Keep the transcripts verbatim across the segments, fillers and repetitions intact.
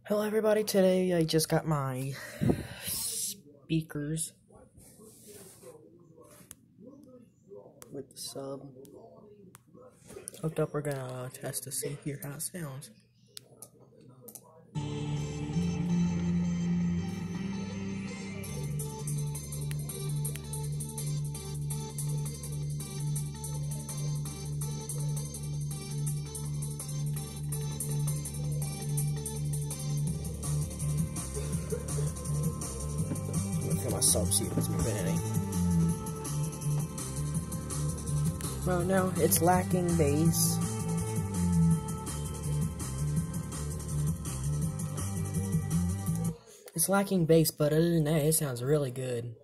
Hello everybody, today I just got my speakers with the sub hooked up. We're gonna test to see here how it sounds. Look at my sub, see if it's moving any. Well, no, it's lacking bass. It's lacking bass, but other than that, it sounds really good.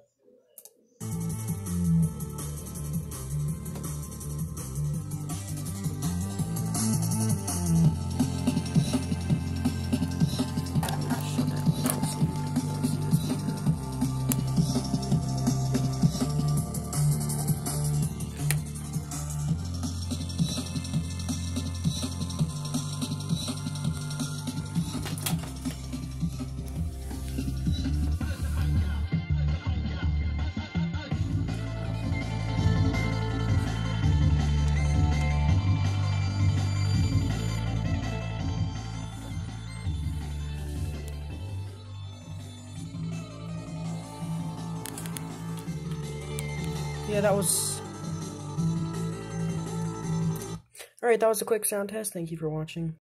Yeah, that was... Alright, that was a quick sound test. Thank you for watching.